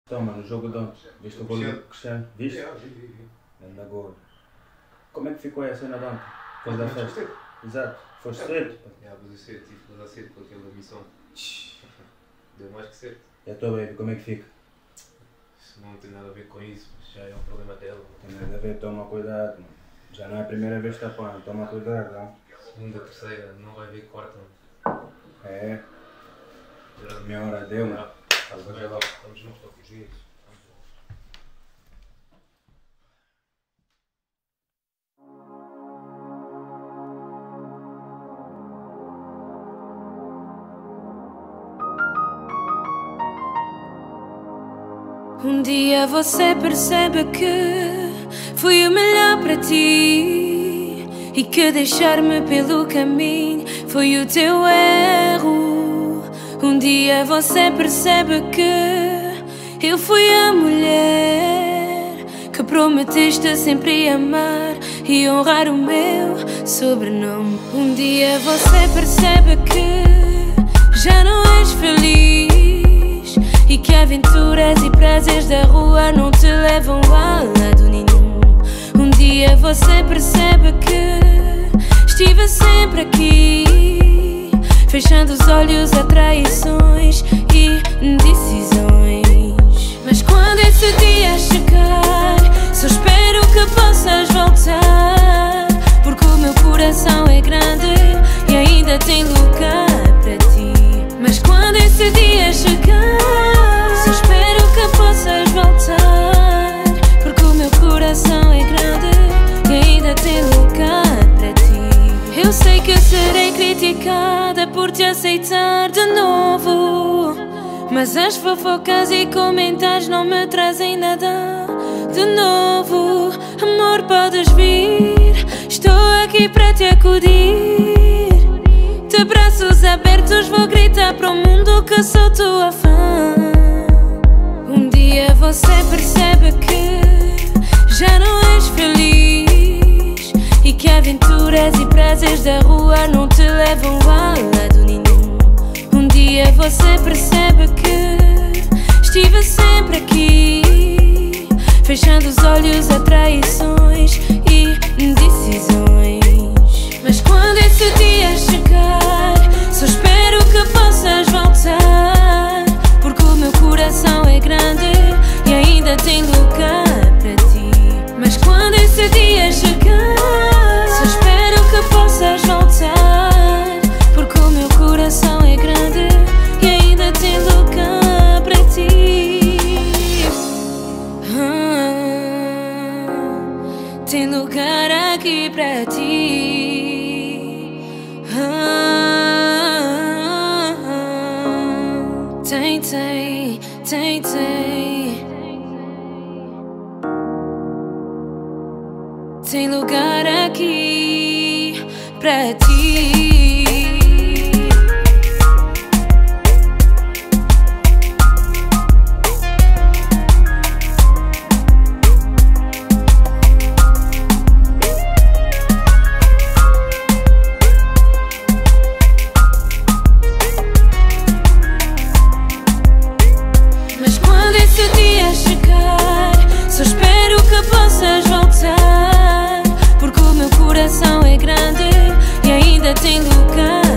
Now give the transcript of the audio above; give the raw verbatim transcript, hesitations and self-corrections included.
Então, mano, o jogo de ontem, viste o gol do Cristiano? Viste? É, vi, vi, vi. Anda gol. Como é que ficou a cena de ontem? Depois da festa? Exato, foste cedo. É, mas cedo, tive que fazer cedo com aquela missão. Deu mais que certo. E a tua baby, como é que fica? Isso não tem nada a ver com isso, mas já é um problema dela. Tem nada a ver, toma cuidado, mano. Já não é a primeira vez que está apanhando, toma cuidado, não? Segunda, terceira, não vai ver quarta. É, Já, minha hora deu, mano. Estamos juntos todos os dias. Um dia você percebe que fui o melhor para ti e que deixar-me pelo caminho foi o teu erro. Um dia você percebe que eu fui a mulher que prometeste sempre amar e honrar o meu sobrenome. Um dia você percebe que já não és feliz e que aventuras e prazeres da rua não te levam a lado nenhum. Um dia você percebe que estive sempre aqui, fechando os olhos a traições e indecisões. Mas quando esse dia chegar, só espero que possas voltar, porque o meu coração é grande e ainda tem lugar para ti. Mas quando esse dia chegar, só espero que possas voltar, porque o meu coração é grande e ainda tem lugar para ti. Eu sei que serei criticada por te aceitar de novo, mas as fofocas e comentários não me trazem nada de novo. Amor, podes vir, estou aqui para te acudir. De braços abertos vou gritar para o mundo que sou tua fã. Um dia você percebe que já não és feliz e que aventuras e prazeres da rua não te levam a lado nenhum. Um dia você percebe que estive sempre aqui, fechando os olhos a traições e indecisões. Mas quando esse dia chegar, só espero que possas voltar, porque o meu coração é grande e ainda tem lugar para ti. Mas quando esse dia chegar, só espero que possas voltar, porque o meu coração é grande e ainda tem lugar para ti. Ah, tem lugar aqui para ti. Tem, tem, tem, tem. Tem lugar aqui pra ti. Só espero que possas voltar, porque o meu coração é grande e ainda tem lugar